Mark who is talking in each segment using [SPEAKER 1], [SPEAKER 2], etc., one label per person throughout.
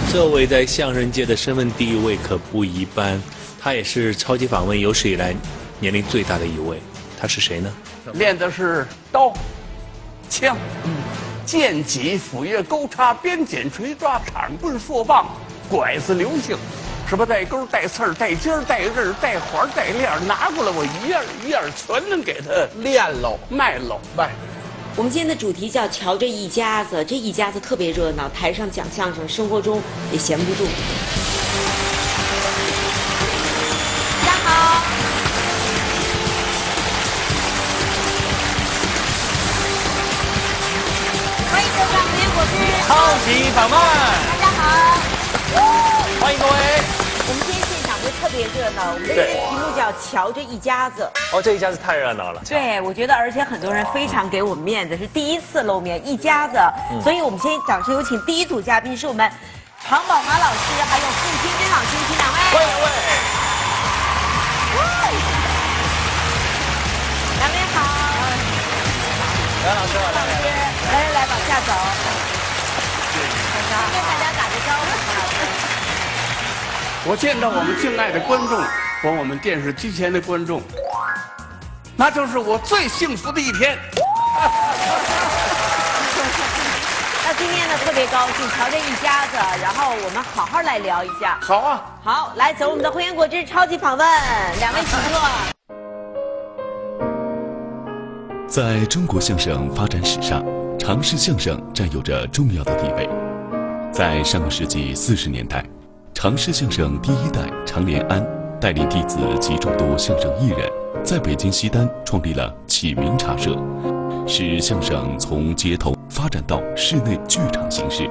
[SPEAKER 1] 这位在相声界的身份地位可不一般，他也是超级访问有史以来年龄最大的一位。他是谁呢？
[SPEAKER 2] 练的是刀、枪、剑戟、斧钺、钩叉、鞭锏、锤抓、铲棍、槊棒、拐子、流星，什么带钩、带刺儿、带尖儿、带刃儿、带环、带链儿，拿过来我一样一样全能给他练喽、卖喽、卖。
[SPEAKER 3] 我们今天的主题叫瞧这一家子，这一家子特别热闹，台上讲相声，生活中也闲不住。大家好，欢迎收看《美果汁
[SPEAKER 1] 超级访问》，
[SPEAKER 3] 大家好，
[SPEAKER 1] 欢迎各位。
[SPEAKER 3] 我们今天现场就特别热闹，我们的题目叫瞧这一家子。
[SPEAKER 1] 哦，这一家子太热闹了。
[SPEAKER 3] 对，我觉得，而且很多人非常给我们面子，是第一次露面，一家子。所以我们先掌声有请第一组嘉宾，是我们常宝华老师，还有付天真老师，请两位。
[SPEAKER 1] 欢迎两位。
[SPEAKER 3] 两位好。
[SPEAKER 1] 梁老师好，
[SPEAKER 3] 老师，来，往下走。跟大家打个招呼。
[SPEAKER 2] 我见到我们敬爱的观众和我们电视机前的观众，那就是我最幸福的一天。
[SPEAKER 3] 那今天呢特别高兴，瞧这一家子，然后我们好好来聊一下。
[SPEAKER 2] 好啊，
[SPEAKER 3] 好，来走我们的汇源果汁超级访问，两位请坐。
[SPEAKER 4] 在中国相声发展史上，常氏相声占有着重要的地位。在上个世纪40年代，常氏相声第一代常连安带领弟子及众多相声艺人，在北京西单创立了启明茶社，使相声从街头发展到室内剧场形式。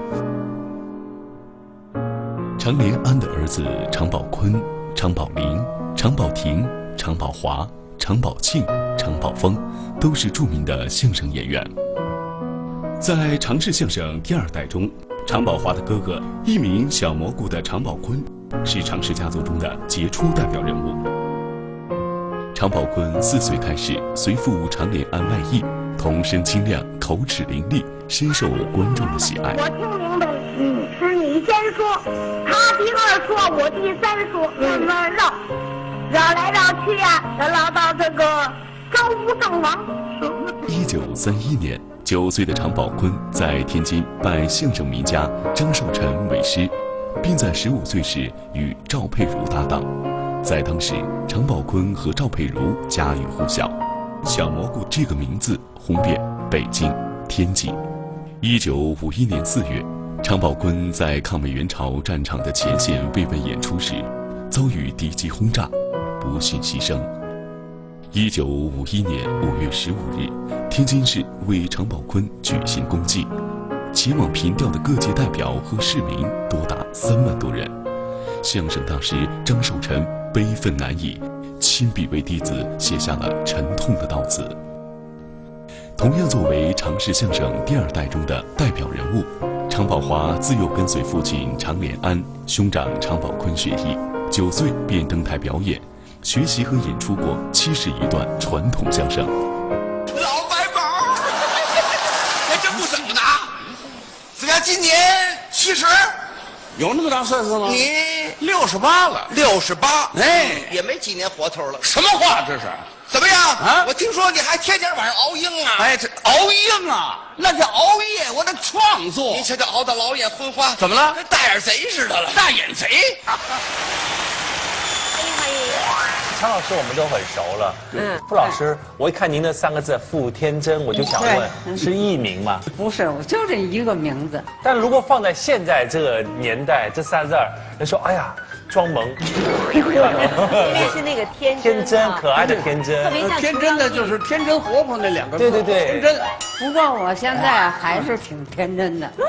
[SPEAKER 4] 常连安的儿子常宝坤、常宝林、常宝霆、常宝华、常宝庆、常宝峰都是著名的相声演员。在常氏相声第二代中，常宝华的哥哥，一名小蘑菇的常宝坤，是常氏家族中的杰出代表人物。常宝坤4岁开始随父常连安外艺，童声清亮，口齿伶俐，深受观众的喜爱。
[SPEAKER 5] 我听明白，是你先说，他第二说，我第三说，慢慢绕来绕去呀，绕到这个周吴郑王。
[SPEAKER 4] 1931年，9岁的常宝坤在天津拜相声名家张寿臣为师，并在15岁时与赵佩茹搭档。在当时，常宝坤和赵佩茹家喻户晓，小蘑菇这个名字红遍北京、天津。1951年4月，常宝坤在抗美援朝战场的前线慰问演出时，遭遇敌机轰炸，不幸牺牲。1951年5月15日，天津市为常宝坤举行公祭，前往凭吊的各界代表和市民多达3万多人。相声大师张寿臣悲愤难已，亲笔为弟子写下了沉痛的悼词。同样作为常氏相声第二代中的代表人物，常宝华自幼跟随父亲常连安、兄长常宝坤学艺，9岁便登台表演，学习和演出过71段传统相声。
[SPEAKER 6] 老白毛，还真不怎么拿。怎么样？今年70？
[SPEAKER 2] 有那么大岁数吗？
[SPEAKER 6] 你
[SPEAKER 2] 68了
[SPEAKER 6] ，68，
[SPEAKER 2] 哎，
[SPEAKER 6] 也没几年活头了。
[SPEAKER 2] 什么话这是？
[SPEAKER 6] 怎么样
[SPEAKER 2] 啊
[SPEAKER 6] 我听说你还天天晚上熬鹰啊？
[SPEAKER 2] 哎，这熬鹰啊，那是熬夜，我的创作。
[SPEAKER 6] 你瞧瞧，熬到老眼昏花，
[SPEAKER 2] 怎么了？
[SPEAKER 6] 跟大眼贼似的了。
[SPEAKER 2] 大眼贼。
[SPEAKER 3] 欢迎。
[SPEAKER 1] 常老师我们都很熟了。傅老师，我一看您的3个字“傅天真”，我就想问，是艺名吗？
[SPEAKER 7] 不是，我就这一个名字。
[SPEAKER 1] 但如果放在现在这个年代，这3字儿，人说哎呀，装萌，
[SPEAKER 3] 因为是那个天真
[SPEAKER 1] 可爱的天真，
[SPEAKER 3] 特别像
[SPEAKER 2] 天真的就是天真活泼那2个字。
[SPEAKER 1] 对，
[SPEAKER 2] 天真。
[SPEAKER 7] 不过我现在还是挺天真的。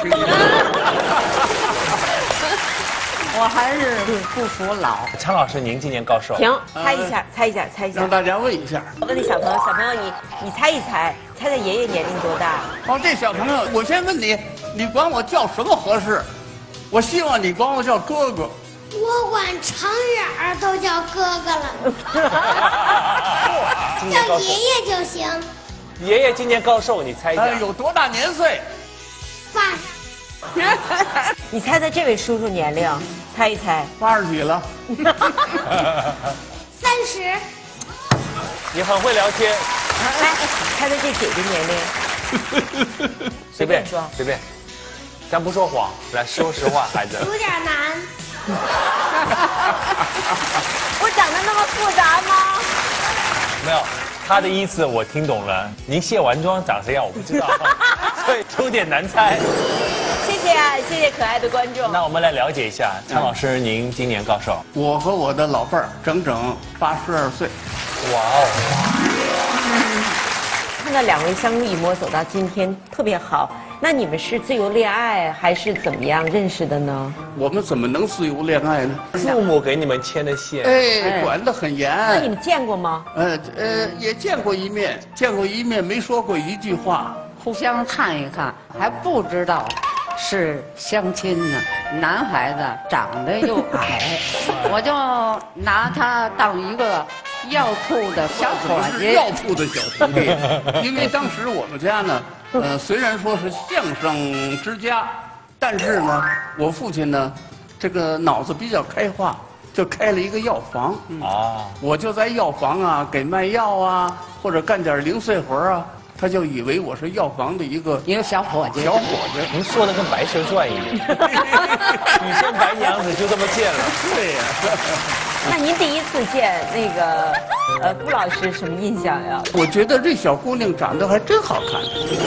[SPEAKER 7] 我还是不服老。
[SPEAKER 1] 常老师，您今年高寿？
[SPEAKER 3] 停，猜一下。
[SPEAKER 2] 让大家问一下。
[SPEAKER 3] 我问那小朋友，你猜一猜，猜猜爷爷年龄多大？
[SPEAKER 2] 哦，这小朋友，我先问你，你管我叫什么合适？我希望你管我叫哥哥。
[SPEAKER 5] 我管常远都叫哥哥了，叫爷爷就行。
[SPEAKER 1] 爷爷今年高寿，你猜一下？
[SPEAKER 2] 有多大年岁？
[SPEAKER 3] 你猜猜这位叔叔年龄，猜一猜。
[SPEAKER 2] 80几了。
[SPEAKER 5] 30。
[SPEAKER 1] 你很会聊天。
[SPEAKER 3] 来，猜猜这姐姐年龄。
[SPEAKER 1] 随便
[SPEAKER 3] 说，
[SPEAKER 1] 随便，咱不说谎，来说实话，孩子。
[SPEAKER 5] 有点难。
[SPEAKER 3] 我长得那么复杂吗？
[SPEAKER 1] 没有，他的意思我听懂了。您卸完妆长什么样我不知道，所以有点难猜。
[SPEAKER 3] 谢谢啊，谢谢可爱的观众。
[SPEAKER 1] 那我们来了解一下，常老师，您今年高寿？
[SPEAKER 2] 我和我的老伴儿整整82岁。
[SPEAKER 1] 哇哦！
[SPEAKER 3] 看到两位相濡以沫走到今天，特别好。那你们是自由恋爱还是怎么样认识的呢？
[SPEAKER 2] 我们怎么能自由恋爱呢？
[SPEAKER 1] 父母给你们牵的线，
[SPEAKER 2] 哎，管得很严。
[SPEAKER 3] 那你们见过吗？
[SPEAKER 2] 也见过一面，没说过一句话。
[SPEAKER 7] 互相看一看，还不知道是相亲呢。男孩子长得又矮，我就拿他当一个药铺的小伙计。
[SPEAKER 2] 药铺的小徒弟，因为当时我们家呢，虽然说是相声之家，但是呢，我父亲呢，这个脑子比较开化，就开了一个药房。我就在药房啊给卖药啊，或者干点零碎活啊。他就以为我是药房的一个
[SPEAKER 7] 小伙计。
[SPEAKER 1] 您说的跟《白蛇传》一样，女生白娘子就这么见了。
[SPEAKER 2] 对呀。
[SPEAKER 3] 那您第一次见那个傅老师什么印象呀？
[SPEAKER 2] 我觉得这小姑娘长得还真好看。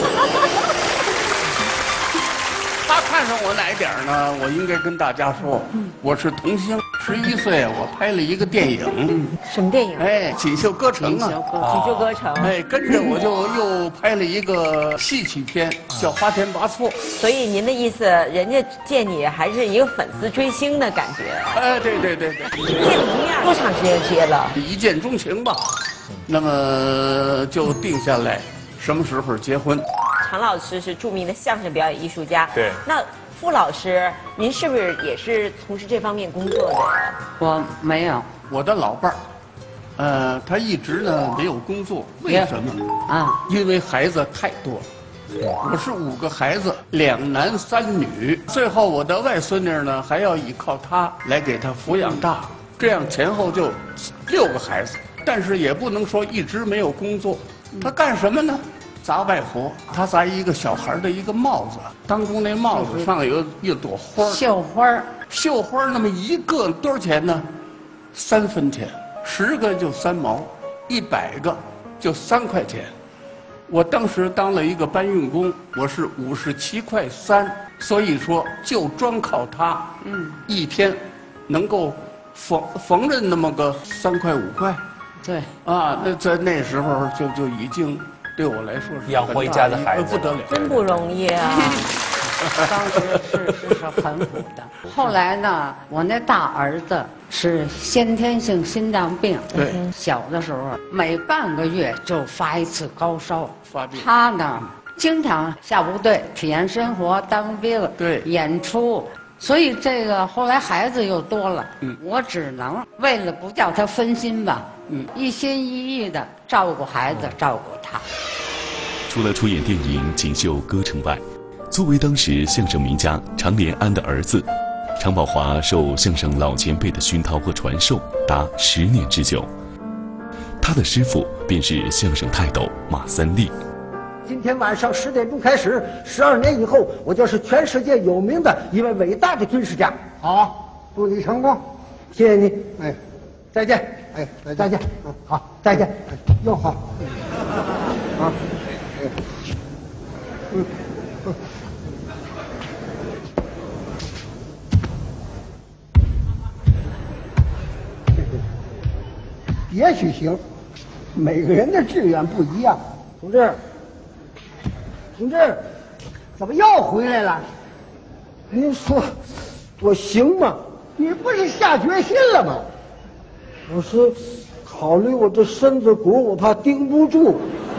[SPEAKER 2] 她看上我哪一点呢？我应该跟大家说，我是童星。11岁我拍了一个电影。
[SPEAKER 3] 什么电影？
[SPEAKER 2] 哎，锦绣歌城啊。
[SPEAKER 3] 锦绣歌城。
[SPEAKER 2] 哎，跟着我就又拍了一个戏曲片，叫《花田八错》。
[SPEAKER 3] 所以您的意思，人家见你还是一个粉丝追星的感觉。
[SPEAKER 2] 哎，对。
[SPEAKER 3] 见了一面多长时间接了？
[SPEAKER 2] 一见钟情吧，那么就定下来什么时候结婚。
[SPEAKER 3] 常老师是著名的相声表演艺术家。
[SPEAKER 1] 对。
[SPEAKER 3] 那傅老师，您是不是也是从事这方面工作的呀？
[SPEAKER 7] 我没有。
[SPEAKER 2] 我的老伴儿，他一直呢没有工作，为什么？因为孩子太多了。我是5个孩子，2男3女，最后我的外孙女呢还要依靠他来给他抚养大，这样前后就6个孩子。但是也不能说一直没有工作，他干什么呢？砸外婆，他砸一个小孩的一个帽子，当中那帽子上有一朵花，绣花，那么一个多少钱呢？3分钱，10个就3毛，100个就3块钱。我当时当了一个搬运工，我是57块3，所以说就专靠他，一天能够缝纫那么个3块5块，
[SPEAKER 7] 对
[SPEAKER 2] 啊，那在那时候就已经对我来说是
[SPEAKER 1] 养活一家的孩子
[SPEAKER 2] 不得了，
[SPEAKER 3] 真不容易啊。
[SPEAKER 7] 当时是很苦的。后来呢，我那大儿子是先天性心脏病，
[SPEAKER 2] 对，
[SPEAKER 7] 小的时候每半个月就发一次高烧，
[SPEAKER 2] 发病。
[SPEAKER 7] 他呢经常下部队体验生活，当兵，
[SPEAKER 2] 对，
[SPEAKER 7] 演出。所以这个后来孩子又多了，我只能为了不叫他分心吧，一心一意的照顾孩子，照顾他。
[SPEAKER 4] 除了出演电影《锦绣歌城》外，作为当时相声名家常连安的儿子，常宝华受相声老前辈的熏陶和传授达10年之久。他的师傅便是相声泰斗马三立。
[SPEAKER 8] 今天晚上10点钟开始，12年以后，我就是全世界有名的一位伟大的军事家。好，祝你成功，谢谢你。哎，再见。哎，再见。好，再见。又好。啊。也许行，每个人的志愿不一样。同志，怎么又回来了？您说我行吗？你不是下决心了吗？我是考虑我这身子骨，我怕顶不住，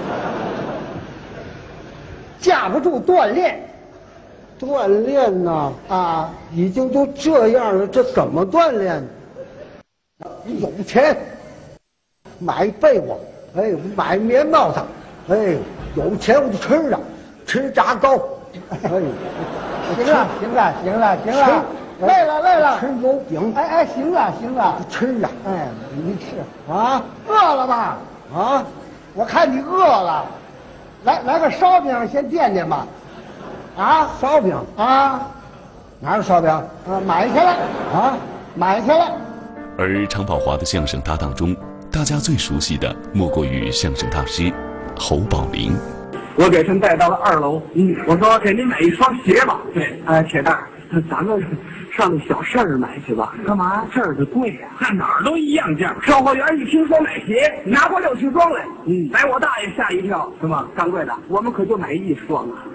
[SPEAKER 8] 架不住锻炼。锻炼呢？已经都这样了，这怎么锻炼呢？有钱买被窝，哎，买棉帽子，哎，有钱我就吃了，吃炸糕，哎。 行了，累了，吃油饼。哎，行了，吃啊。哎，你吃啊，饿了吧？啊，我看你饿了，来个烧饼先垫垫吧。啊，烧饼啊，哪有烧饼？买去了啊，买去了。
[SPEAKER 4] 而常宝华的相声搭档中，大家最熟悉的莫过于相声大师侯宝林。
[SPEAKER 9] 我给他带到了2楼，我说给您买一双鞋吧。对，铁蛋儿，咱们上那小市儿买去吧。干嘛？这儿的贵呀，看哪儿都一样价。售货员一听说买鞋，拿过6瓶装来，来我大爷吓一跳，是吧？掌柜的，我们可就买1双啊。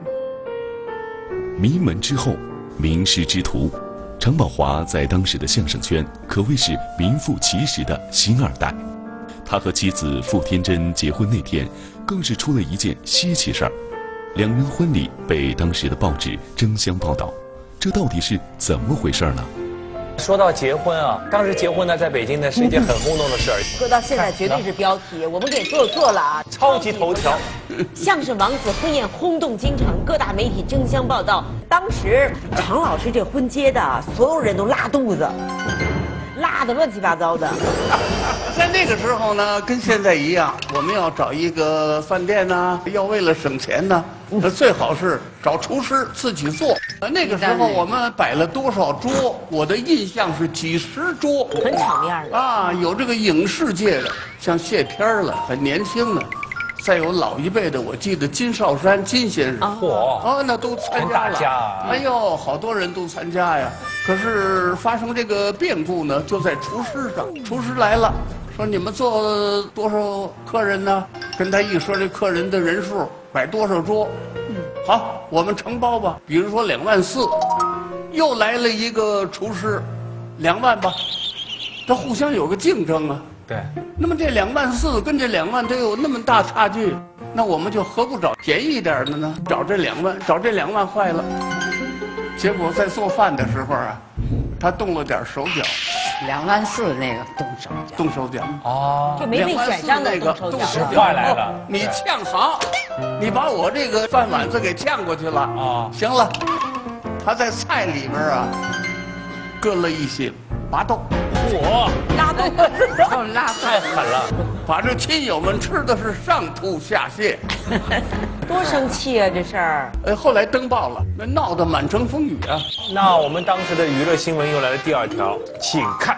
[SPEAKER 4] 名门之后，名师之徒，常宝华在当时的相声圈可谓是名副其实的星2代。他和妻子傅天珍结婚那天，更是出了一件稀奇事儿，2人婚礼被当时的报纸争相报道，这到底是怎么回事呢？
[SPEAKER 1] 说到结婚啊，当时结婚呢，在北京呢是一件很轰动的事儿，
[SPEAKER 3] 说到现在绝对是标题，我们给做了啊，
[SPEAKER 1] 超级头条。
[SPEAKER 3] 相声王子婚宴轰动京城，各大媒体争相报道。当时常老师这婚接的，所有人都拉肚子，拉得乱七八糟的。
[SPEAKER 2] 在那个时候呢，跟现在一样，我们要找一个饭店呢，要为了省钱呢，最好是找厨师自己做。那个时候我们摆了多少桌？我的印象是几10桌，
[SPEAKER 3] 很场面的
[SPEAKER 2] 啊。有这个影视界的，像谢天了，很年轻的。再有老一辈的，我记得金少山金先生，那都参加了。哎呦，好多人都参加呀。可是发生这个变故呢，就在厨师上。厨师来了，说你们做多少客人呢？跟他一说这客人的人数，摆多少桌？好，我们承包吧。比如说2万4，又来了一个厨师，2万吧。这互相有个竞争啊。
[SPEAKER 1] 对，
[SPEAKER 2] 那么这2万4跟这2万都有那么大差距，那我们就何不找便宜一点的呢？找这2万，找这2万坏了。结果在做饭的时候啊，他动了点手脚。
[SPEAKER 7] 2万4那个动手脚
[SPEAKER 2] 哦，
[SPEAKER 3] 就没被选上的动手脚，
[SPEAKER 1] 使坏来了。
[SPEAKER 2] 你呛好，你把我这个饭碗子给呛过去了啊！行了，他在菜里边啊，搁了一些麻豆。
[SPEAKER 3] 拉肚子，
[SPEAKER 7] 拉
[SPEAKER 1] 太狠了，
[SPEAKER 2] 把这亲友们吃的是上吐下泻，
[SPEAKER 3] 多生气啊这事儿！
[SPEAKER 2] 后来登报了，那闹得满城风雨啊。
[SPEAKER 1] 那我们当时的娱乐新闻又来了第2条，请看：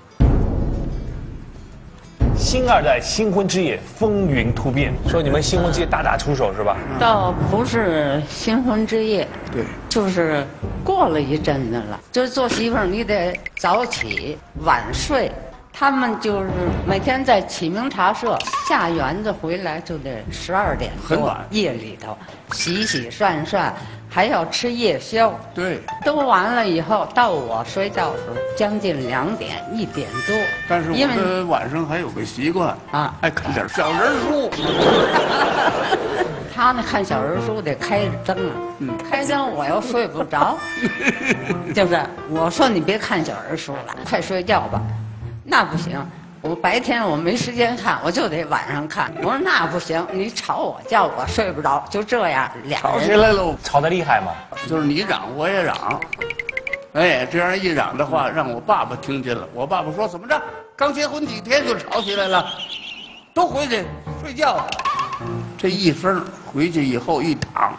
[SPEAKER 1] 星2代新婚之夜风云突变，说你们新婚之夜大打出手是吧？
[SPEAKER 7] 倒不是新婚之夜，
[SPEAKER 2] 对，
[SPEAKER 7] 就是过了一阵子了。就是做媳妇儿，你得早起晚睡。他们就是每天在启明茶社下园子回来就得12点多，
[SPEAKER 2] 很晚，
[SPEAKER 7] 夜里头洗洗涮涮，还要吃夜宵。
[SPEAKER 2] 对，
[SPEAKER 7] 都完了以后，到我睡觉的时候将近2点1点多。
[SPEAKER 2] 但是我们晚上还有个习惯啊，爱看点小人书。
[SPEAKER 7] 他那看小人书得开着灯啊，开灯我又睡不着，就是我说你别看小人书了，快睡觉吧。那不行，我白天我没时间看，我就得晚上看。我说那不行，你吵我叫我睡不着，就这样俩人
[SPEAKER 2] 吵起来了，
[SPEAKER 1] 吵得厉害吗？
[SPEAKER 2] 就是你嚷我也嚷，哎，这样一嚷的话，让我爸爸听见了。我爸爸说怎么着？刚结婚几天就吵起来了，都回去睡觉。这一声回去以后一躺。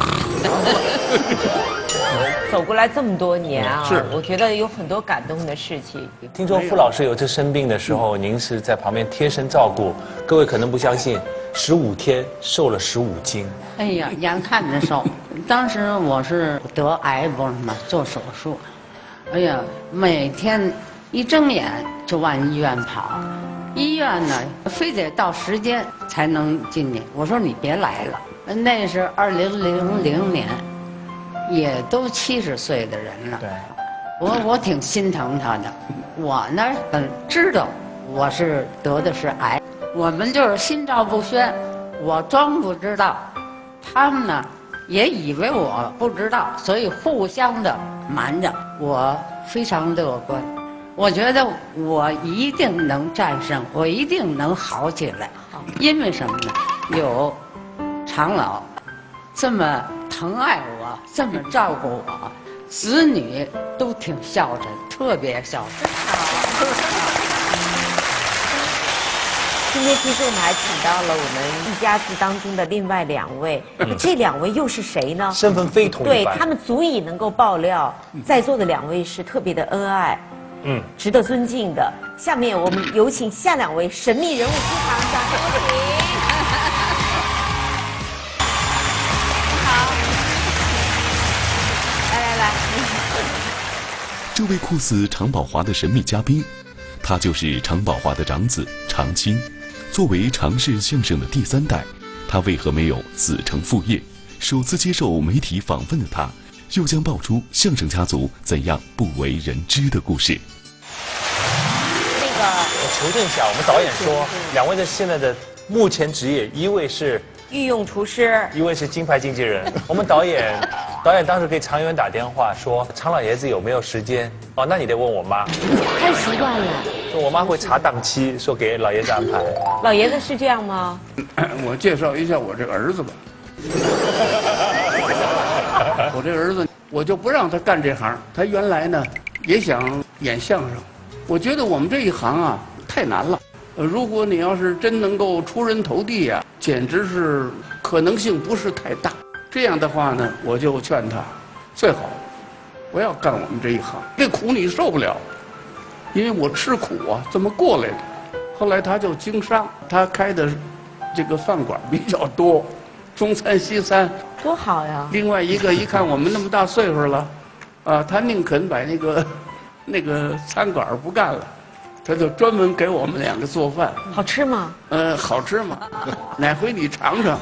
[SPEAKER 3] 走过来这么多年啊，
[SPEAKER 2] 是，
[SPEAKER 3] 我觉得有很多感动的事情。
[SPEAKER 1] 听说傅老师有次生病的时候，您是在旁边贴身照顾。各位可能不相信，15天瘦了15斤。
[SPEAKER 7] 哎呀，眼看着瘦。当时我是得癌不是吗？做手术。哎呀，每天一睁眼就往医院跑，医院呢非得到时间才能进去。我说你别来了，那是2000年。也都70岁的人了，
[SPEAKER 1] 对，
[SPEAKER 7] 我挺心疼他的。我呢，知道我是得的是癌，我们就是心照不宣，我装不知道，他们呢也以为我不知道，所以互相的瞒着。我非常乐观，我觉得我一定能战胜，我一定能好起来。因为什么呢？有常老这么疼爱我，这么照顾我，子女都挺孝顺，特别孝顺。
[SPEAKER 3] 今天其实我们还请到了我们一家子当中的另外2位，这2位又是谁呢？
[SPEAKER 1] 身份非同一般，
[SPEAKER 3] 对他们足以能够爆料，在座的2位是特别的恩爱，值得尊敬的。下面我们有请下2位神秘人物出场，掌声有请。好，来，
[SPEAKER 4] 这位酷似常宝华的神秘嘉宾，他就是常宝华的长子常青。作为常氏相声的第3代，他为何没有子承父业？首次接受媒体访问的他，又将爆出相声家族怎样不为人知的故事。
[SPEAKER 1] 我求证一下，我们导演说2位的现在的目前职业，一位是
[SPEAKER 3] 御用厨师，
[SPEAKER 1] 一位是金牌经纪人。我们导演当时给常远打电话说，常老爷子有没有时间？哦，那你得问我妈。
[SPEAKER 10] 太习惯了。
[SPEAKER 1] 说我妈会查档期，说给老爷子安排。
[SPEAKER 3] 老爷子是这样吗？
[SPEAKER 2] 我介绍一下我这个儿子吧。我这个儿子，我就不让他干这行。他原来呢也想演相声。我觉得我们这一行啊太难了。如果你要是真能够出人头地呀，简直是可能性不是太大。这样的话呢，我就劝他，最好不要干我们这一行，这苦你受不了。因为我吃苦啊，这么过来的。后来他就经商，他开的这个饭馆比较多，中餐西餐，
[SPEAKER 3] 多好呀。
[SPEAKER 2] 另外一个一看我们那么大岁数了，他宁肯把那个餐馆不干了，他就专门给我们2个做饭。
[SPEAKER 3] 好吃吗？
[SPEAKER 2] 好吃吗？哪回你尝尝。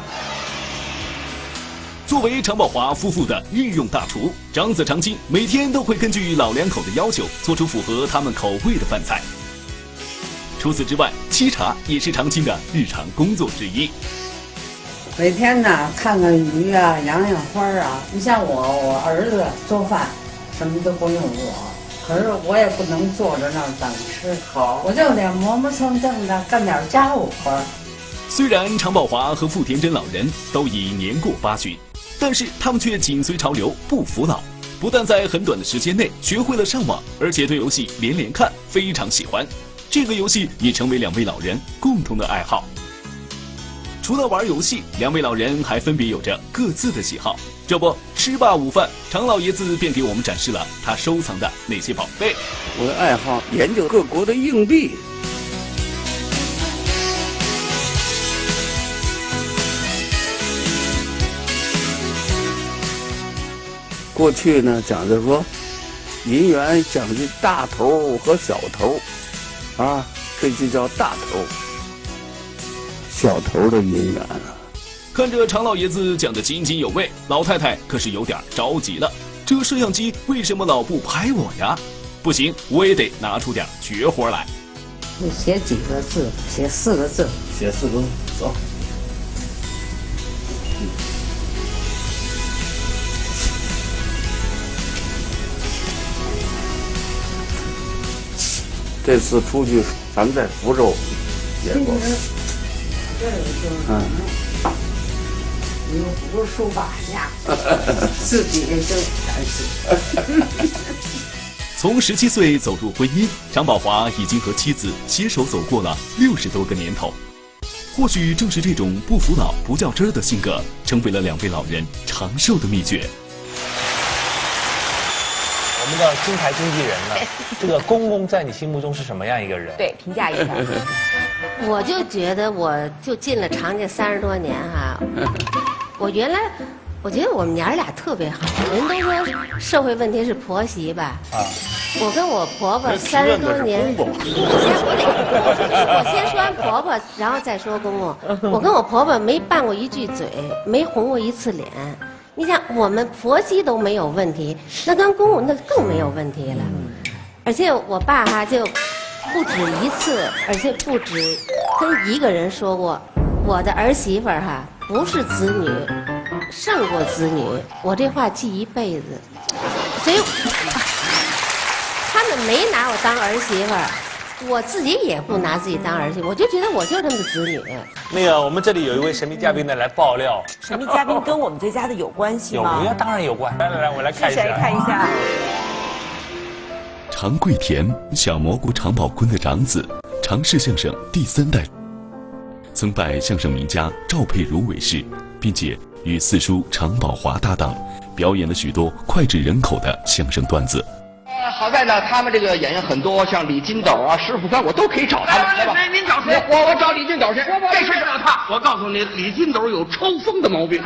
[SPEAKER 4] 作为常宝华夫妇的御用大厨，长子常青每天都会根据老2口的要求，做出符合他们口味的饭菜。除此之外，沏茶也是常青的日常工作之一。
[SPEAKER 7] 每天呢，看看鱼啊，养养花啊。你像我儿子做饭，什么都不用我，可是我也不能坐着那儿等吃。好，我就得磨磨蹭蹭的干点家务活。
[SPEAKER 4] 虽然常宝华和傅田真老人都已年过80，但是他们却紧随潮流，不服老。不但在很短的时间内学会了上网，而且对游戏连连看，非常喜欢。这个游戏也成为2位老人共同的爱好。除了玩游戏，2位老人还分别有着各自的喜好。这不，吃罢午饭，常老爷子便给我们展示了他收藏的那些宝贝。
[SPEAKER 2] 我的爱好研究各国的硬币。过去呢讲究说，银元讲究大头和小头，这就叫大头。小头的银元啊。
[SPEAKER 4] 看着常老爷子讲得津津有味，老太太可是有点着急了。这摄像机为什么老不拍我呀？不行，我也得拿出点绝活来。
[SPEAKER 7] 你写几个字？写4个字。
[SPEAKER 2] 写4个字，走。这次出去，咱在福州演过。
[SPEAKER 7] 你不是书法家，自己就感觉。
[SPEAKER 4] 从17岁走入婚姻，常宝华已经和妻子携手走过了60多个年头。或许正是这种不服老、不较真儿的性格，成为了2位老人长寿的秘诀。
[SPEAKER 1] 我们的金牌经纪人呢？这个公公在你心目中是什么样一个人？
[SPEAKER 3] 对，评价一下。
[SPEAKER 10] 我就觉得，我就进了常家30多年哈，我觉得我们娘俩特别好。人都说社会问题是婆媳吧？我跟我婆婆30多年，我先说完婆婆，然后再说公公。我跟我婆婆没拌过一句嘴，没红过一次脸。你想，我们婆媳都没有问题，那跟公公那更没有问题了。而且我爸就不止一次，而且不止跟一个人说过，我的儿媳妇不是子女，胜过子女。我这话记一辈子，所以他们没拿我当儿媳妇， 我自己也不拿自己当儿媳，我就觉得我就是他们的子女。
[SPEAKER 1] 那个，我们这里有一位神秘嘉宾呢，来爆料。
[SPEAKER 3] 神秘嘉宾跟我们这家的有关系吗？
[SPEAKER 1] 有，当然有关。来，我来看一下。
[SPEAKER 3] 是谁？看一下。
[SPEAKER 4] 常贵田，小蘑菇常宝坤的长子，常氏相声第3代，曾拜相声名家赵佩茹为师，并且与四叔常宝华搭档，表演了许多脍炙人口的相声段子。
[SPEAKER 6] 好在呢，他们这个演员很多，像李金斗啊、石富宽，我都可以找他们，来吧？您找谁？我找李金斗去。这事不要他。我告诉你，李金斗有抽风的毛病。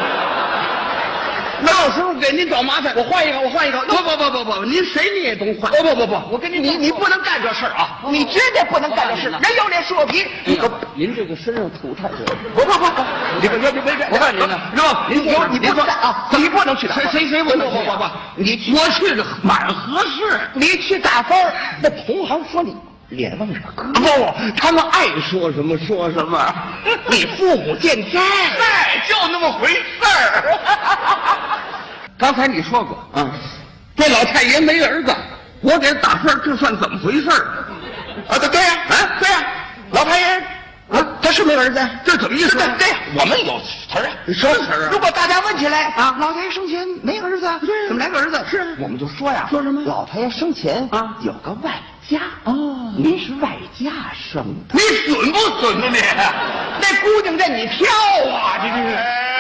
[SPEAKER 6] 到时候给您找麻烦，我换一个。不，您谁你也甭换。不，我跟你不能干这事儿啊！你绝对不能干这事，人有脸是我皮。您这个身上土太多。不，你别，我告诉您呢，是吧？你不能干啊！你不能去打。谁不能？不，我去的蛮合适。你去打分，那同行说你脸往哪搁？不，他们爱说什么说什么。你父母健在，就那么回事儿。刚才你说过啊，这老太爷没儿子，我给他打分，这算怎么回事啊？对呀，老太爷啊，他是没儿子，这怎么意思？对呀，我们有词儿啊，什么词儿啊？如果大家问起来啊，老太爷生前没儿子，怎么来个儿子？是，我们就说呀，说什么？老太爷生前啊有个外家哦，您是外家生的，你损不损呢你？那姑娘任你挑啊，这是。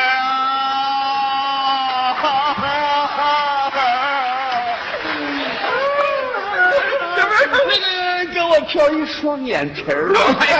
[SPEAKER 6] 那个给我挑一双眼皮儿。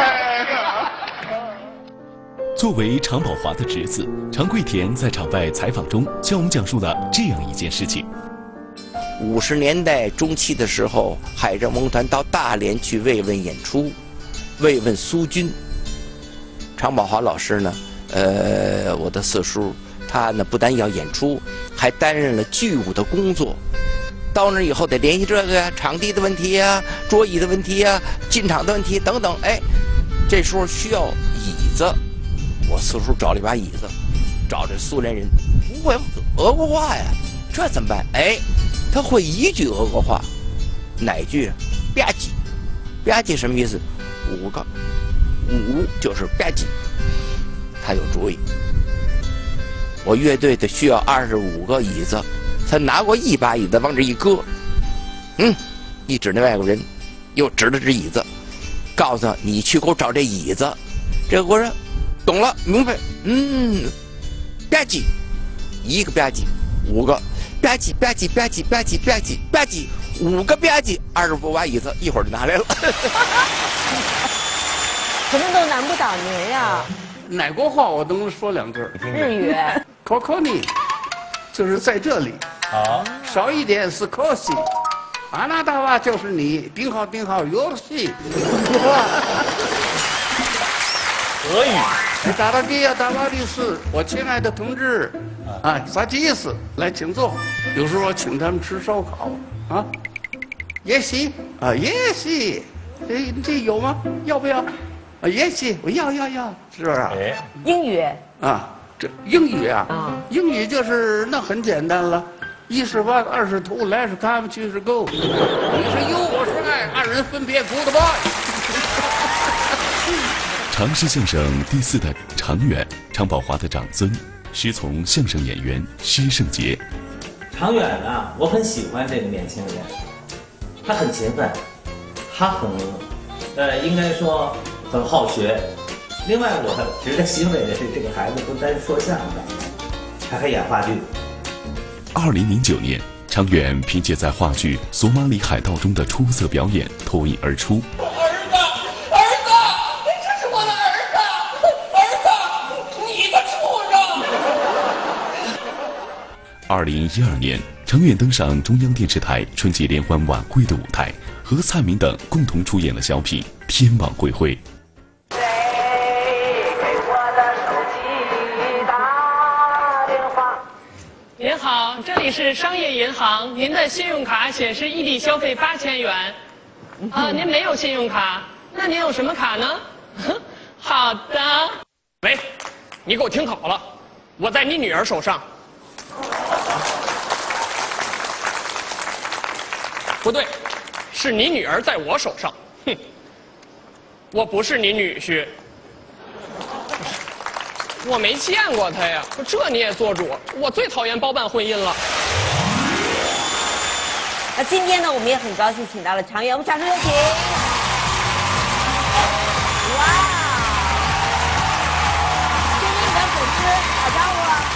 [SPEAKER 4] 作为常宝华的侄子，常贵田在场外采访中向我们讲述了这样一件事情
[SPEAKER 11] ：50年代中期的时候，海政文团到大连去慰问演出，慰问苏军。常宝华老师呢，我的四叔，他呢不但要演出，还担任了剧务的工作。到那以后得联系这个呀，场地的问题呀，桌椅的问题呀，进场的问题等等。哎，这时候需要椅子，我四叔找了一把椅子，找这苏联人不会俄国话呀，这怎么办？哎，他会一句俄国话，哪句？吧唧，吧唧什么意思？5个，5就是吧唧。他有主意，我乐队的需要25个椅子。他拿过一把椅子往这一搁，一指那外国人，又指了指椅子，告诉他你去给我找这椅子。这国人懂了，明白，吧唧，一个吧唧，5个吧唧吧唧吧唧吧唧吧唧吧唧，5个吧唧，25把椅子一会儿就拿来了。
[SPEAKER 3] 什么都难不倒您呀。
[SPEAKER 2] 哪国话我都能说2句。
[SPEAKER 3] 日语。
[SPEAKER 2] Kokoni， 就是在这里。少一点是可惜。阿那达话就是你，顶好有戏。
[SPEAKER 1] 俄语。
[SPEAKER 2] 达拉迪亚达瓦里斯，我亲爱的同志，啥意思？来，请坐。有时候我请他们吃烧烤啊，也行啊，也行。这有吗？要不要？啊，也行，我要，是不是啊？
[SPEAKER 3] 英语
[SPEAKER 2] 啊，这英语啊，英语就是那很简单了。1是1，2是2，来是 come， 去是 go， 你是 you， 我是爱，2人分别 goodbye。
[SPEAKER 4] 常氏相声第4代常远，常宝华的长孙，师从相声演员施圣杰。
[SPEAKER 12] 常远呢，我很喜欢这个年轻人，他很勤奋，他很，应该说很好学。另外，我值得欣慰的是，这个孩子不单说相声，他还演话剧。
[SPEAKER 4] 2009年，常远凭借在话剧《索马里海盗》中的出色表演脱颖而出。
[SPEAKER 6] 儿子，这是我的儿子，你个
[SPEAKER 4] 畜生！2012年，常远登上中央电视台春节联欢晚会的舞台，和蔡明等共同出演了小品《天网恢恢》。
[SPEAKER 13] 您好，这里是商业银行，您的信用卡显示异地消费8000元。您没有信用卡，那您有什么卡呢？好的。
[SPEAKER 2] 喂，你给我听好了，我在你女儿手上。不对，是你女儿在我手上。
[SPEAKER 13] 哼，我不是你女婿，我没见过他呀，这你也做主？我最讨厌包办婚姻了。
[SPEAKER 3] 那今天呢，我们也很高兴请到了常远，我们掌声有请。哇，听听你的粉丝打招呼啊！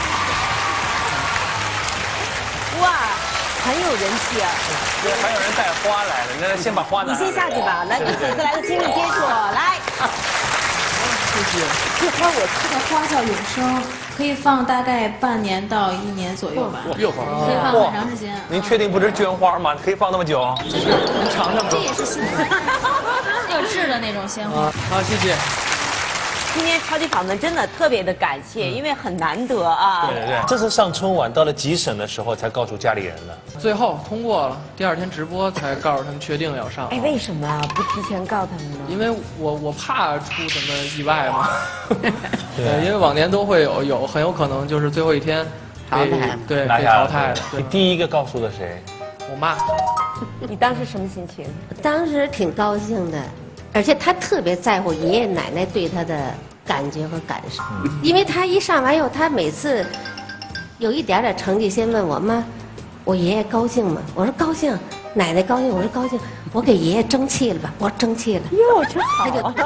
[SPEAKER 3] 哇，很有人气啊！
[SPEAKER 1] 对，还有人带花来了，那先把花拿来。
[SPEAKER 3] 你先下去吧，来跟粉丝来个亲密接触，来。
[SPEAKER 14] 谢谢。这花我这个花叫永生，可以放大概半年到1年左右吧。
[SPEAKER 1] 又
[SPEAKER 14] 可以放很长时间。
[SPEAKER 1] 您确定不是绢花吗？可以放那么久？
[SPEAKER 14] 就是您尝尝。这也是新的，要制的那种鲜花。
[SPEAKER 1] 好，谢谢。
[SPEAKER 3] 今天超级访问真的特别的感谢，因为很难得啊。
[SPEAKER 1] 对对，这次上春晚到了集审的时候才告诉家里人的，
[SPEAKER 15] 最后通过了，第2天直播才告诉他们确定要上。
[SPEAKER 3] 哎，为什么不提前告他们呢？
[SPEAKER 15] 因为我怕出什么意外嘛。对，因为往年都会有很有可能就是最后一天
[SPEAKER 10] 淘汰，
[SPEAKER 15] 对，被淘汰的。
[SPEAKER 1] 你第一个告诉的谁？
[SPEAKER 15] 我妈。
[SPEAKER 3] 你当时什么心情？
[SPEAKER 10] 当时挺高兴的。而且他特别在乎爷爷奶奶对他的感觉和感受，因为他一上完以后，他每次有一点点成绩，先问我妈：“我爷爷高兴吗？”我说：“高兴。”奶奶高兴，我说：“高兴。”我给爷爷争气了吧？我说：“争气了。”
[SPEAKER 3] 哟，真好。他就
[SPEAKER 10] 我觉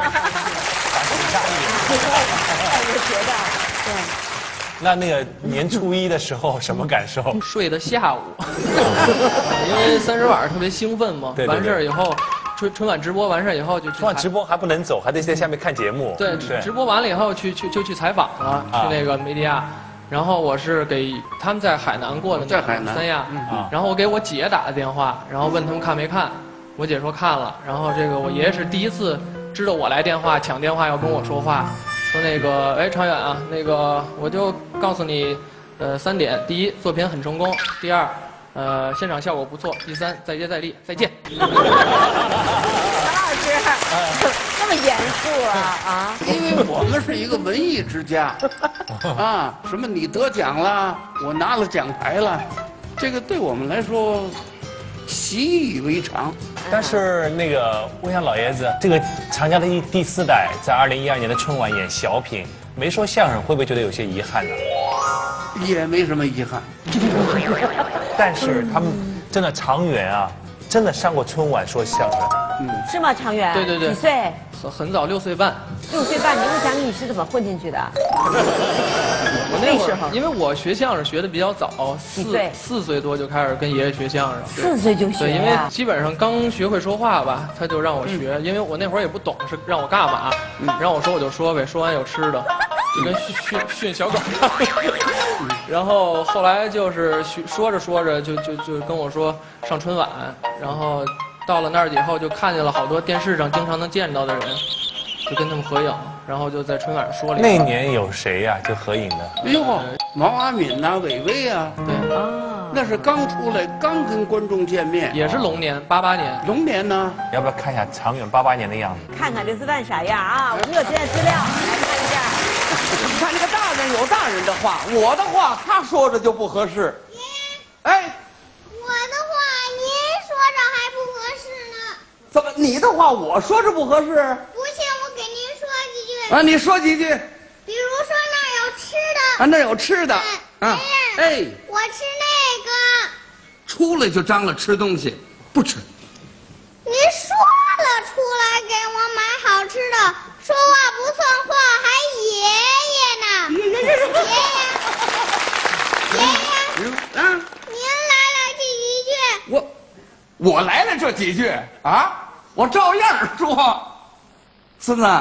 [SPEAKER 10] 得，对。
[SPEAKER 1] 那个年初一的时候什么感受？
[SPEAKER 15] 睡的下午，因为30晚特别兴奋嘛。
[SPEAKER 1] 对。
[SPEAKER 15] 完事儿以后。春晚直播完事以后就
[SPEAKER 1] 春晚直播还不能走，还得在下面看节目。
[SPEAKER 15] 对，直播完了以后去采访了，去那个梅地亚。然后我是给他们在海南过的，
[SPEAKER 2] 在海南
[SPEAKER 15] 3亚。然后我给我姐打的电话，然后问他们看没看，我姐说看了。然后这个我爷爷是第一次知道我来电话抢电话要跟我说话，说那个哎常远啊，那个我就告诉你，3点：第1，作品很成功；第2。现场效果不错。第3，再接再厉，再见。
[SPEAKER 3] 常老师，这么严肃啊？
[SPEAKER 2] 因为我们是一个文艺之家，啊，什么你得奖了，我拿了奖牌了，这个对我们来说习以为常。
[SPEAKER 1] 但是那个，我想老爷子，这个常家的第4代在2012年的春晚演小品，没说相声，会不会觉得有些遗憾呢？
[SPEAKER 2] 也没什么遗憾。
[SPEAKER 1] 但是他们真的常远啊，真的上过春晚说相声。
[SPEAKER 3] 是吗？常远？
[SPEAKER 15] 对。
[SPEAKER 3] 几岁？
[SPEAKER 15] 很早，6岁半。
[SPEAKER 3] 6岁半，你给我讲讲你是怎么混进去的？
[SPEAKER 15] 我那会儿，因为我学相声学的比较早，4岁多就开始跟爷爷学相声。
[SPEAKER 3] 4岁就学？
[SPEAKER 15] 对，因为基本上刚学会说话吧，他就让我学，因为我那会儿也不懂是让我干嘛，让我说我就说呗，说完有吃的。就跟训小狗一样，然后后来就是说着就跟我说上春晚，然后到了那儿以后就看见了好多电视上经常能见到的人，就跟他们合影，然后就在春晚上说了。
[SPEAKER 1] 那年有谁呀？就合影的？
[SPEAKER 2] 哎呦，毛阿敏呐，伟伟啊，
[SPEAKER 15] 对啊，
[SPEAKER 2] 那是刚出来，刚跟观众见面，
[SPEAKER 15] 也是龙年，88年。
[SPEAKER 2] 龙年呢？
[SPEAKER 1] 要不要看一下常远88年的样子？
[SPEAKER 3] 看看这是办啥样啊？我们有这些资料来看一下。
[SPEAKER 2] 你看这个大人有大人的话，我的话他说着就不合适。哎，
[SPEAKER 5] 我的话您说着还不合适呢。
[SPEAKER 2] 怎么你的话我说着不合适？
[SPEAKER 5] 不信我给您说几句。
[SPEAKER 2] 啊，你说几句。
[SPEAKER 5] 比如说那儿有吃的。
[SPEAKER 2] 啊，那有吃的。啊，哎，
[SPEAKER 5] 我吃那个。
[SPEAKER 2] 出来就张罗吃东西，不吃。
[SPEAKER 5] 您说了出来给我买好吃的，说话不算话，还爷爷呢。爷爷，
[SPEAKER 2] 啊，
[SPEAKER 5] 您来了这几句。
[SPEAKER 2] 我来了这几句啊，我照样说。孙子，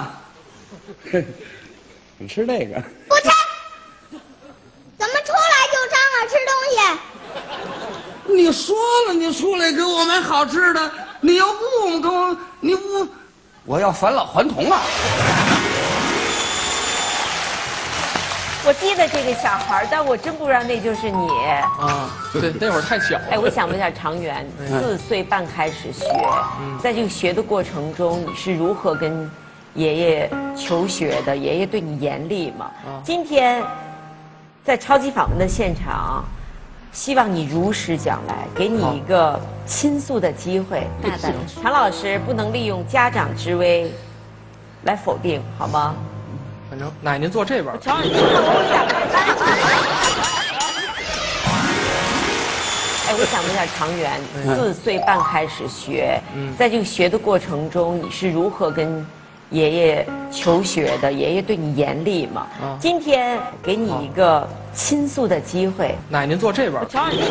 [SPEAKER 2] 你吃那个？
[SPEAKER 5] 不吃。怎么出来就张罗吃东西？
[SPEAKER 2] 你说了，你出来给我买好吃的，你要不跟我，你不，我要返老还童啊！
[SPEAKER 3] 我记得这个小孩，但我真不知道那就是你
[SPEAKER 15] 啊。对，那会儿太小了。
[SPEAKER 3] 哎，我想问一下常远，4岁半开始学，在这个学的过程中，你是如何跟爷爷求学的？爷爷对你严厉吗？今天在超级访问的现场， 希望你如实讲来，给你一个倾诉的机会。
[SPEAKER 10] 大胆
[SPEAKER 3] 常老师不能利用家长之威来否定，好吗？
[SPEAKER 15] 反正奶您坐这边。
[SPEAKER 3] 常老师，哎，我想问一下常远，4岁半开始学，在这个学的过程中，你是如何跟爷爷求学的？爷爷对你严厉吗？今天给你一个倾诉的机会。
[SPEAKER 15] 奶您坐这边。
[SPEAKER 3] 常老师，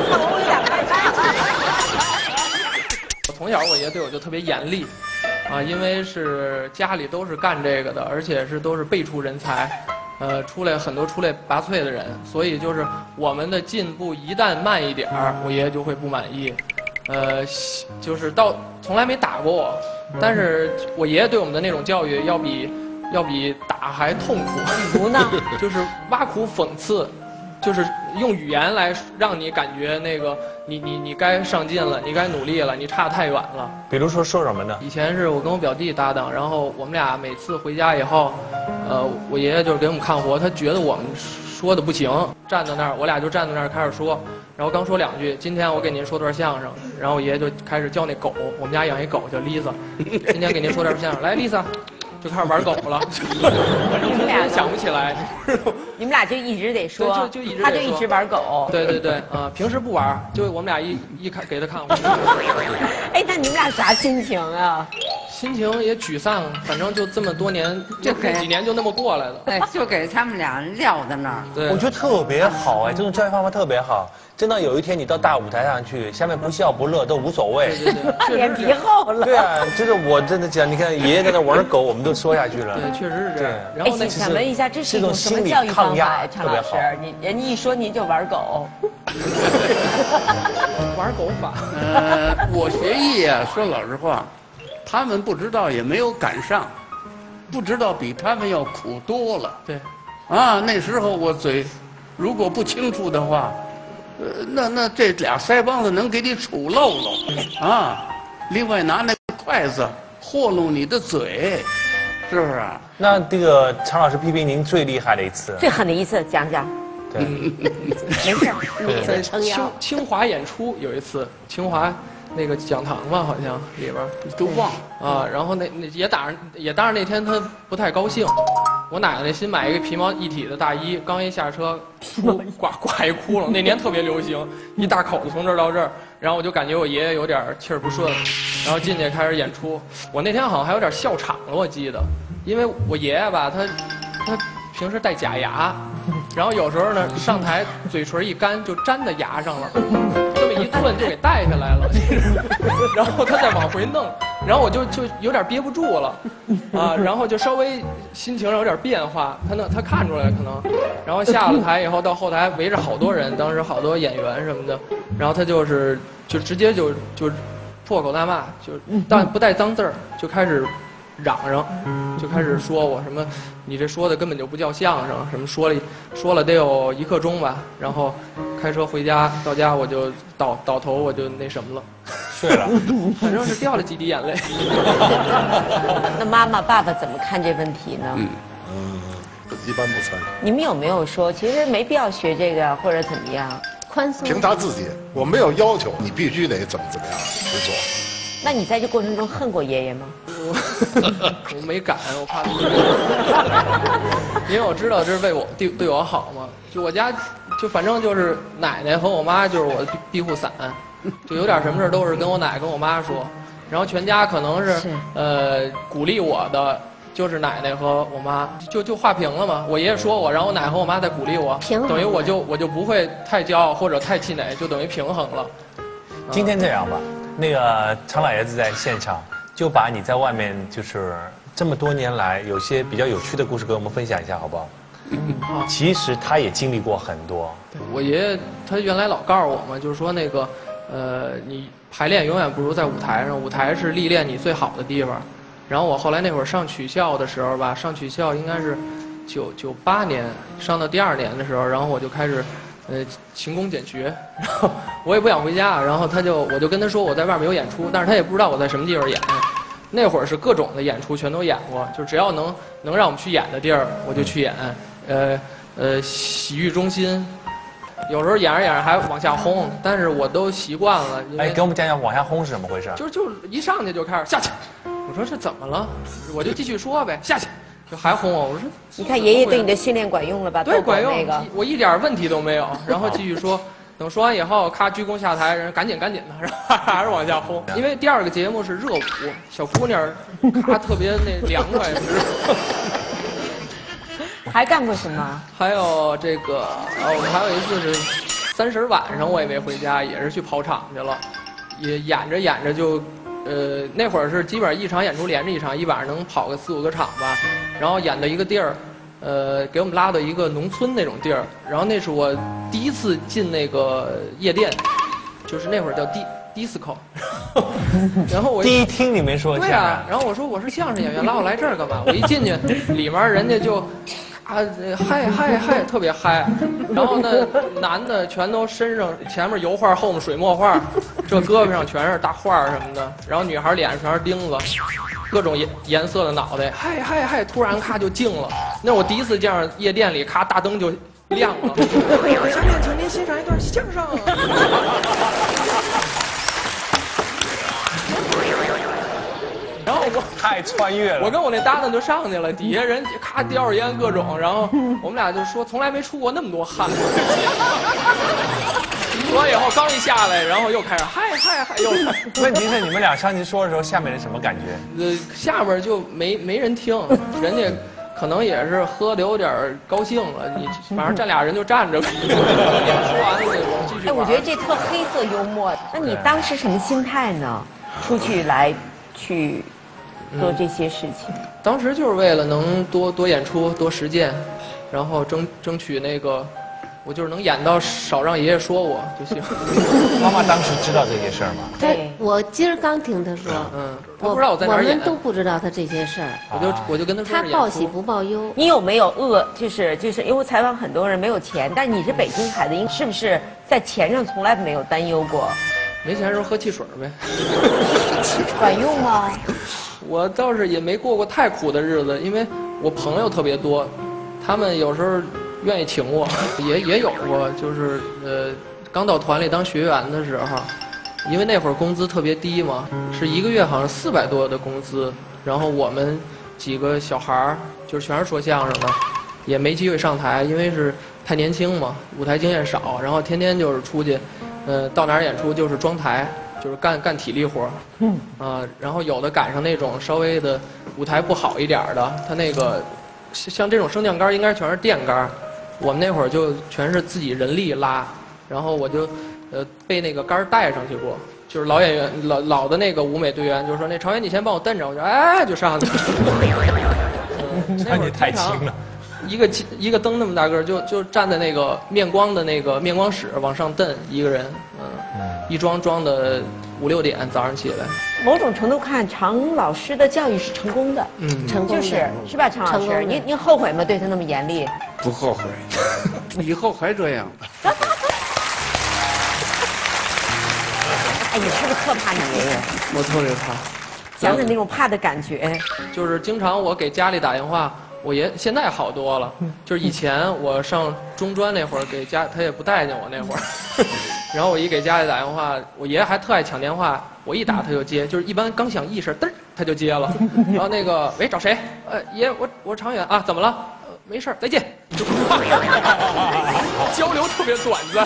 [SPEAKER 15] 我从小我爷对我就特别严厉，因为是家里都是干这个的，而且都是辈出人才。很多出类拔萃的人，所以就是我们的进步一旦慢一点儿，我爷爷就会不满意。就是从来没打过我，但是我爷爷对我们的那种教育要比打还痛苦。
[SPEAKER 3] 比如呢？
[SPEAKER 15] 就是挖苦讽刺，就是用语言来让你感觉那个你该上进了，你该努力了，你差太远了。
[SPEAKER 1] 比如说什么呢？
[SPEAKER 15] 以前是我跟我表弟搭档，然后我们俩每次回家以后，我爷爷就是给我们看活，他觉得我们说的不行，站在那儿，我俩就站在那儿开始说，然后刚说2句，今天我给您说段相声，然后我爷爷就开始叫那狗，我们家养一狗叫 Lisa， 今天给您说段相声，来 Lisa。就开始玩狗了，
[SPEAKER 3] 你们俩
[SPEAKER 15] 想不起来，
[SPEAKER 3] 你们俩就一直得说，
[SPEAKER 15] 就一直
[SPEAKER 3] 他就一直玩狗。
[SPEAKER 15] 对，平时不玩，就我们俩一看给他看。
[SPEAKER 3] 哎，那你们俩啥心情啊？
[SPEAKER 15] 心情也沮丧，反正就这么多年，这几年就那么过来了。
[SPEAKER 7] 对，就给他们俩撂在那儿。
[SPEAKER 15] 对，
[SPEAKER 1] 我觉得特别好哎，这种教育方法特别好。真的有一天你到大舞台上去，下面不笑不乐都无所谓。
[SPEAKER 15] 对，
[SPEAKER 3] 脸皮厚了。
[SPEAKER 1] 对啊，就是我真的讲，你看爷爷在那玩狗，我们都说下去了。
[SPEAKER 15] 对，确实是这样。
[SPEAKER 3] 然后想问一下，这是一种什么教育方法？常老师，人家一说您就玩狗。
[SPEAKER 15] 玩狗法。
[SPEAKER 2] 我学艺啊，说老实话，他们不知道也没有赶上，不知道比他们要苦多了。
[SPEAKER 15] 对，
[SPEAKER 2] 那时候我嘴如果不清楚的话，那这俩腮帮子能给你杵漏漏啊！另外拿那筷子和弄你的嘴，是不是啊？
[SPEAKER 1] 那这个常老师批评您最厉害的一次，
[SPEAKER 3] 最狠的一次讲讲。
[SPEAKER 1] 对，
[SPEAKER 3] 没事，你嘴撑腰。
[SPEAKER 15] 清华演出有一次，清华那个讲堂吧，好像里边
[SPEAKER 2] 都忘了
[SPEAKER 15] 然后也当然那天他不太高兴。我奶奶新买一个皮毛一体的大衣，刚一下车，挂一窟窿。那年特别流行，一大口子从这儿到这儿，然后我就感觉我爷爷有点气儿不顺，然后进去开始演出。我那天好像还有点笑场了，我记得，因为我爷爷吧，他平时戴假牙，然后有时候呢上台嘴唇一干就粘在牙上了，这么一顿就给带下来了，然后他再往回弄。然后我就有点憋不住了，然后就稍微心情上有点变化，他看出来可能，然后下了台以后到后台围着好多人，当时好多演员什么的，然后他就直接就破口大骂，但不带脏字儿，就开始嚷嚷，就开始说我什么，你这说的根本就不叫相声，什么说了得有1刻钟吧，然后开车回家，到家我就倒头我就那什么了。
[SPEAKER 1] 睡了，
[SPEAKER 15] 反正是掉了几滴眼泪。
[SPEAKER 3] 那妈妈、爸爸怎么看这问题呢？
[SPEAKER 16] 一般不参与。
[SPEAKER 3] 你们有没有说，其实没必要学这个，或者怎么样？
[SPEAKER 10] 宽松。
[SPEAKER 16] 凭他自己，我没有要求你必须得怎么样去做。
[SPEAKER 3] 那你在这过程中恨过爷爷吗？
[SPEAKER 15] 我没敢，我怕因为我知道这是为我对我好嘛。就我家，就反正就是奶奶和我妈就是我的庇护伞。就有点什么事都是跟我奶跟我妈说，然后全家可能是鼓励我的就是奶奶和我妈，就划平了嘛。我爷爷说我，然后我奶和我妈在鼓励我，等于我就不会太骄傲或者太气馁，就等于平衡了。
[SPEAKER 1] 今天这样吧，那个常老爷子在现场，就把你在外面就是这么多年来有些比较有趣的故事给我们分享一下，好不好？其实他也经历过很多。
[SPEAKER 15] 对，我爷爷他原来老告诉我们，就是说那个。你排练永远不如在舞台上，舞台是历练你最好的地方。然后我后来那会儿上曲校的时候吧，上曲校应该是98年，上到第2年的时候，然后我就开始勤工俭学，然后我也不想回家，然后我就跟他说我在外面有演出，但是他也不知道我在什么地方演。那会儿是各种的演出全都演过，就只要能让我们去演的地儿我就去演，洗浴中心。 有时候演着演着还往下轰，但是我都习惯了。
[SPEAKER 1] 哎，给我们讲讲往下轰是怎么回事？
[SPEAKER 15] 就一上去就开始下去，我说这怎么了？我就继续说呗，下去。就还轰我，我说
[SPEAKER 3] 你看爷爷对你的训练管用了吧？
[SPEAKER 15] 对，管用。
[SPEAKER 3] 那个
[SPEAKER 15] 我一点问题都没有，然后继续说，等说完以后，咔鞠躬下台，人赶紧的，然后还是往下轰。因为第二个节目是热舞，小姑娘，咔特别那凉快。
[SPEAKER 3] 还干过什么？
[SPEAKER 15] 还有这个，我们还有一次是30晚上，我也没回家，也是去跑场去了，也演着演着就。那会儿是基本上一场演出连着一场，一晚上能跑个4、5个场吧。然后演到一个地儿，给我们拉到一个农村那种地儿。然后那是我第一次进那个夜店，就是那会儿叫disco。然后我
[SPEAKER 1] 第一听你没说
[SPEAKER 15] 对啊，然后我说我是相声演员，拉我来这儿干嘛？我一进去，里面人家就。嗨，特别嗨，然后呢，男的全都身上前面油画，后面水墨画，这胳膊上全是大画什么的，然后女孩脸上全是钉子，各种颜色的脑袋，嗨，突然咔就静了。那我第一次见着夜店里咔大灯就亮了。下面请您欣赏一段相声。然后我
[SPEAKER 1] 太穿越了，
[SPEAKER 15] 我跟我那搭档就上去了，底下人咔叼着烟各种，然后我们俩就说从来没出过那么多汗。说完以后刚一下来，然后又开始嗨又。
[SPEAKER 1] 问题是你们俩上去说的时候，下面是什么感觉？
[SPEAKER 15] 下边就没人听，人家可能也是喝的有点高兴了，你反正站俩人就站着，演说完了那种继续。
[SPEAKER 3] 哎，我觉得这特黑色幽默。那你当时什么心态呢？出去去做这些事情，
[SPEAKER 15] 当时就是为了能多演出、多实践，然后争取那个，我就是能演到少让爷爷说我就行。
[SPEAKER 1] 妈妈当时知道这些事儿吗？
[SPEAKER 10] 对，我今儿刚听他说，
[SPEAKER 15] 他不知道我在哪儿演，
[SPEAKER 10] 我们都不知道他这些事儿。
[SPEAKER 15] 我就跟他说，
[SPEAKER 10] 他报喜不报忧。
[SPEAKER 3] 你有没有就是因为我采访很多人没有钱，但你是北京孩子，是不是在钱上从来没有担忧过？
[SPEAKER 15] 没钱的时候喝汽水呗。
[SPEAKER 3] 管用吗？
[SPEAKER 15] 我倒是也没过过太苦的日子，因为我朋友特别多，他们有时候愿意请我，也有过，就是刚到团里当学员的时候，因为那会儿工资特别低嘛，是1个月好像400多的工资，然后我们几个小孩儿就是全是说相声的，也没机会上台，因为是太年轻嘛，舞台经验少，然后天天就是出去。到哪儿演出就是装台，就是干体力活然后有的赶上那种稍微的舞台不好一点的，他那个像这种升降杆应该全是电杆，我们那会儿就全是自己人力拉，然后我就被那个杆带上去过，就是老演员老的那个舞美队员就说那常远你先帮我蹬着，我就就上去了。
[SPEAKER 1] 那你太轻了。
[SPEAKER 15] 一个灯那么大个就站在那个面光的那个面光室往上蹬一个人，一装的5、6点早上起来。
[SPEAKER 3] 某种程度看，常老师的教育是成功的，
[SPEAKER 10] 成功的
[SPEAKER 3] 是吧？常老师，您后悔吗？对他那么严厉？
[SPEAKER 2] 不后悔，以后还这样。
[SPEAKER 3] 哎，你是不是特怕你爷爷？
[SPEAKER 15] 我特别怕。
[SPEAKER 3] 想想那种怕的感觉。
[SPEAKER 15] 就是经常我给家里打电话。我爷现在好多了，就是以前我上中专那会儿给家，他也不待见我那会儿，然后我一给家里打电话，我爷还特爱抢电话，我一打他就接，就是一般刚响一声，嘚儿他就接了，然后那个喂找谁？爷我常远啊，怎么了？没事再见，就交流特别短暂，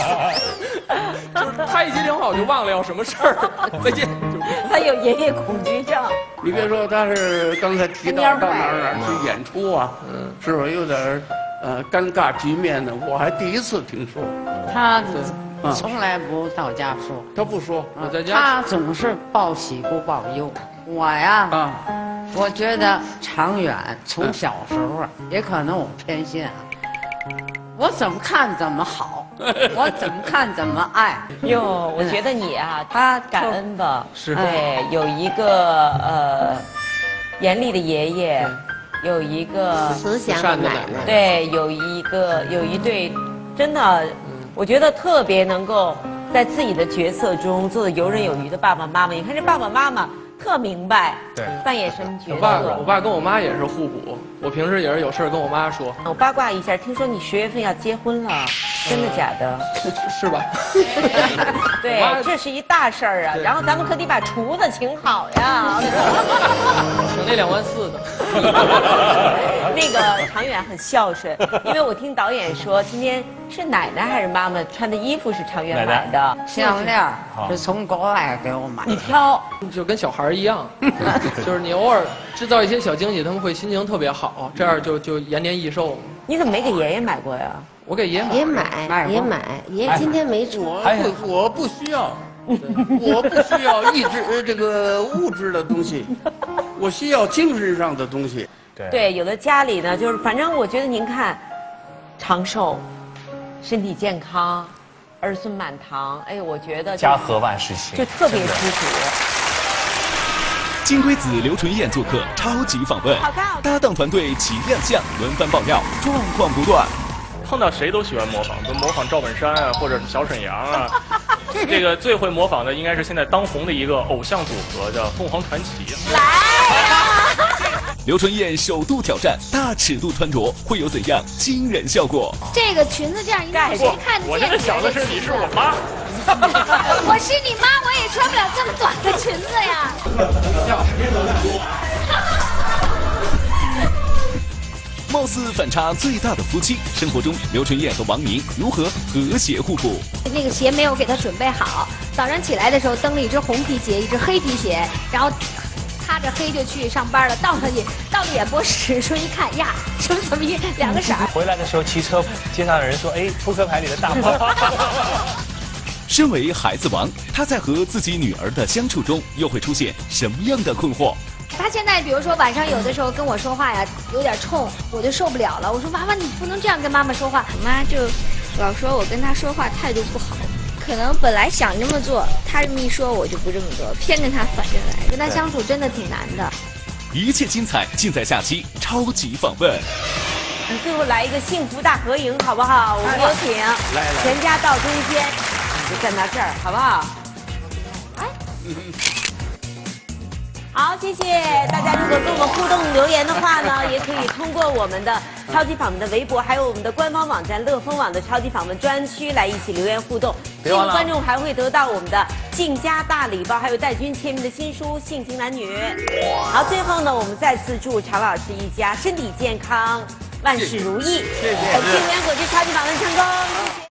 [SPEAKER 15] 就是他一接电话我就忘了要什么事儿，再见。
[SPEAKER 3] 他有爷爷恐惧症。
[SPEAKER 2] 你别说，他是刚才提到到哪儿去演出啊，是不是有点尴尬局面呢？我还第一次听说。
[SPEAKER 7] 他从来不到家说，
[SPEAKER 2] 他不说，
[SPEAKER 15] 我在家。
[SPEAKER 7] 他总是报喜不报忧。我呀，我觉得常远从小时候也可能我偏心啊，我怎么看怎么好，我怎么看怎么爱。
[SPEAKER 3] 哟，我觉得你啊，他感恩吧，
[SPEAKER 15] 是
[SPEAKER 3] 对，有一个严厉的爷爷，有一个
[SPEAKER 10] 慈祥的奶奶，
[SPEAKER 3] 对，有一对，真的，我觉得特别能够在自己的角色中做的游刃有余的爸爸妈妈。你看这爸爸妈妈特明白，
[SPEAKER 1] 对，
[SPEAKER 3] 扮演什么角色。
[SPEAKER 15] 我爸跟我妈也是互补，我平时也是有事跟我妈说。
[SPEAKER 3] 我八卦一下，听说你10月份要结婚了。 真的假的？
[SPEAKER 15] 是吧？
[SPEAKER 3] 对，这是一大事儿啊。然后咱们可得把厨子请好呀。
[SPEAKER 15] 省那2.4万的。
[SPEAKER 3] 那个常远很孝顺，因为我听导演说，今天是奶奶还是妈妈穿的衣服是常远买的，
[SPEAKER 7] 项链是从国外给我买。
[SPEAKER 3] 你挑，
[SPEAKER 15] 就跟小孩一样，就是你偶尔制造一些小惊喜，他们会心情特别好，这样就延年益寿。
[SPEAKER 3] 你怎么没给爷爷买过呀？
[SPEAKER 15] 我给爷
[SPEAKER 10] 爷买，爷今天没煮。
[SPEAKER 2] 我不需要，我不需要这个物质的东西，我需要精神上的东西。
[SPEAKER 3] 对，有的家里呢，就是反正我觉得您看，长寿，身体健康，儿孙满堂，哎，我觉得
[SPEAKER 1] 家和万事兴，
[SPEAKER 3] 就特别知足。
[SPEAKER 4] 金龟子刘纯燕做客超级访问，搭档团队齐亮相，轮番爆料，状况不断。
[SPEAKER 17] 碰到谁都喜欢模仿，都模仿赵本山啊，或者是小沈阳啊。这个最会模仿的应该是现在当红的一个偶像组合，叫凤凰传奇。
[SPEAKER 3] 来呀！
[SPEAKER 4] 刘纯燕首度挑战大尺度穿着，会有怎样惊人效果？
[SPEAKER 18] 这个裙子这样一看，谁看得见？
[SPEAKER 17] 我真的想的是你是我妈。
[SPEAKER 18] 我是你妈，我也穿不了这么短的裙子呀。
[SPEAKER 4] 貌似反差最大的夫妻，生活中刘纯燕和王宁如何和谐互补？
[SPEAKER 18] 那个鞋没有给他准备好，早上起来的时候蹬了一只红皮鞋，一只黑皮鞋，然后擦着黑就去上班了。到了演播室说一看呀，怎么2个色儿？
[SPEAKER 1] 回来的时候骑车，街上的人说：“哎，扑克牌里的大炮。”
[SPEAKER 4] 身为孩子王，他在和自己女儿的相处中又会出现什么样的困惑？
[SPEAKER 18] 他现在比如说晚上有的时候跟我说话呀，有点冲，我就受不了了。我说娃娃，你不能这样跟妈妈说话。
[SPEAKER 19] 我妈就老说我跟她说话态度不好，可能本来想这么做，她这么一说我就不这么做，偏跟她反着来。
[SPEAKER 18] 跟她相处真的挺难的。
[SPEAKER 4] 一切精彩尽在下期超级访问。
[SPEAKER 3] 最后来一个幸福大合影，好不好？我们有请全家到中间，就站到这儿，好不好？哎。好，谢谢大家。如果跟我们互动留言的话呢，也可以通过我们的超级访问的微博，还有我们的官方网站乐蜂网的超级访问专区来一起留言互动。这个观众还会得到我们的进家大礼包，还有戴军签名的新书《性情男女》。好，最后呢，我们再次祝常老师一家身体健康，万事如意。谢谢。庆元果汁超级访问成功。谢谢。